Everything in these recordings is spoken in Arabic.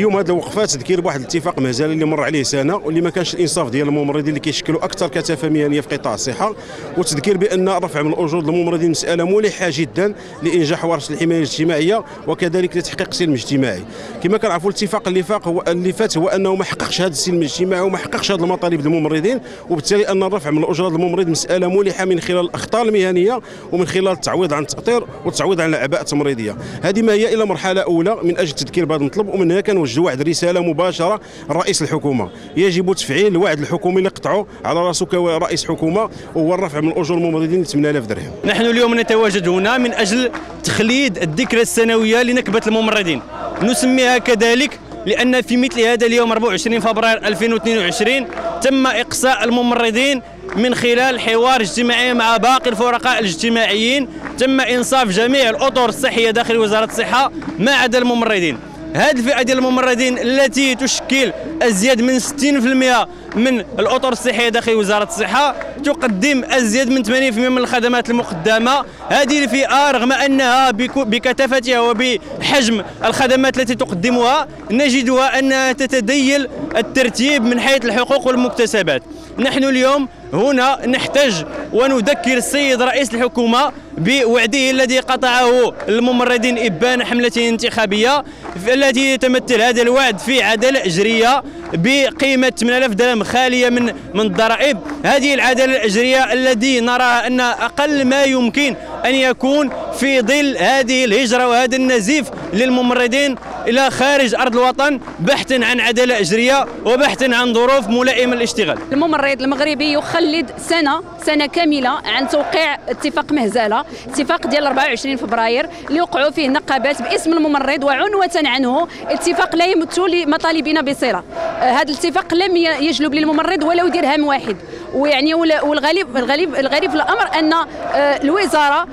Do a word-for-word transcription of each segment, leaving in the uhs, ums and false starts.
اليوم هذه الوقفات تذكير بواحد الاتفاق مهزلي اللي مر عليه سنه واللي ما كانش الانصاف ديال الممرضين اللي كيشكلوا اكثر كثافه مهنيه في قطاع الصحه، وتذكير بان الرفع من الاجور للممرضين مساله ملحه جدا لانجاح ورش الحمايه الاجتماعيه وكذلك لتحقيق السلم الاجتماعي. كما كنعرفوا الاتفاق اللي فاق هو اللي فات هو انه ما حققش هذا السلم الاجتماعي وما حققش هذه المطالب للممرضين، وبالتالي ان الرفع من الاجور للممرض مساله ملحه من خلال الاخطار المهنيه ومن خلال التعويض عن التاطير والتعويض عن الاعباء التمريضيه. هذه ما هي الى مرحله اولى من اجل التذكير بهذا المطلب، ومن هنا كنوجه واحد الرساله مباشره لرئيس الحكومه. يجب تفعيل الوعد الحكومي اللي قطعه على راسه كرئيس حكومه وهو الرفع من اجور الممرضين ل ثمانية آلاف درهم. نحن اليوم نتواجد هنا من اجل تخليد الذكرى السنويه لنكبه الممرضين، نسميها كذلك لان في مثل هذا اليوم أربعة وعشرين فبراير ألفين واثنين وعشرين تم اقصاء الممرضين من خلال حوار اجتماعي مع باقي الفرقاء الاجتماعيين، تم انصاف جميع الاطر الصحيه داخل وزاره الصحه ما عدا الممرضين. هذه الفئه ديال الممرضين التي تشكل ازيد من ستين بالمئة من الاطر الصحيه داخل وزاره الصحه، تقدم ازيد من ثمانين بالمئة من الخدمات المقدمه. هذه الفئه رغم انها بكثافتها وبحجم الخدمات التي تقدمها نجدها انها تتديل الترتيب من حيث الحقوق والمكتسبات. نحن اليوم هنا نحتاج ونذكر السيد رئيس الحكومة بوعده الذي قطعه الممرضين إبان حملة انتخابية التي يتمثل هذا الوعد في عدالة أجرية بقيمة ثمانية آلاف درهم خالية من من الضرائب. هذه العدالة الأجرية الذي نراها أن أقل ما يمكن أن يكون في ظل هذه الهجرة وهذا النزيف للممرضين إلى خارج أرض الوطن بحثا عن عدالة أجرية وبحثا عن ظروف ملائمة للاشتغال. الممرض المغربي يخلد سنة سنة كاملة عن توقيع اتفاق مهزلة، اتفاق ديال أربعة وعشرين فبراير اللي وقعوا فيه نقابات باسم الممرض وعنوة عنه. اتفاق لا يمت لمطالبنا بصلة. هذا الاتفاق لم يجلب للممرض ولو درهم واحد، ويعني والغريب الغريب الغريب في الامر ان الوزاره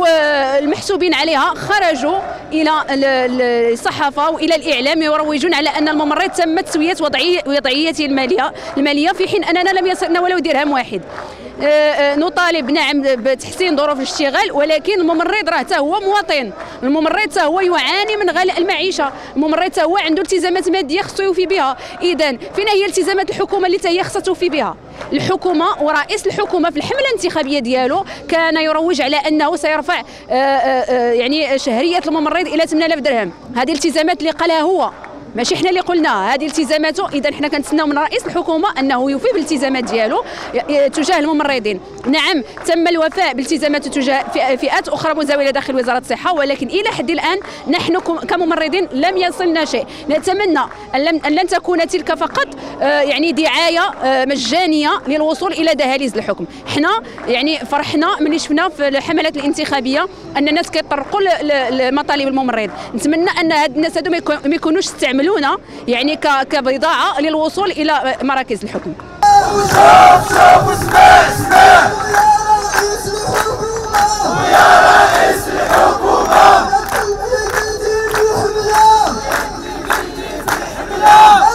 والمحسوبين عليها خرجوا الى الصحافه والى الاعلام يروجون على ان الممرض تم تسويه وضعيته الماليه الماليه في حين اننا لم يصلنا ولو درهم واحد. نطالب نعم بتحسين ظروف الاشتغال، ولكن الممرض راه حتى هو مواطن، الممرض حتى هو يعاني من غلاء المعيشه، الممرض حتى هو عنده التزامات ماديه خصو يوفي بها. اذا فين هي التزامات الحكومه اللي هي خصها توفي بها؟ الحكومه ورئيس الحكومه في الحمله الانتخابيه ديالو كان يروج على انه سيرفع يعني شهريه الممرض الى ثمانية آلاف درهم. هذه الالتزامات اللي قالها هو، ماشي حنا اللي قلناها، هذه التزاماته. اذا حنا كنتسناو من رئيس الحكومه انه يوفي بالالتزامات ديالو تجاه الممرضين. نعم تم الوفاء بالالتزامات تجاه فئات اخرى مزاوله داخل وزاره الصحه، ولكن الى حد الان نحن كممرضين لم يصلنا شيء. نتمنى ان لن تكون تلك فقط يعني دعايه مجانيه للوصول الى دهاليز الحكم. حنا يعني فرحنا ملي شفنا في الحملات الانتخابيه ان الناس كيطرقوا لمطالب الممرض. نتمنى ان هاد الناس هادو ما يكونوش استعملوا يعني كبضاعة للوصول إلى مراكز الحكم. يا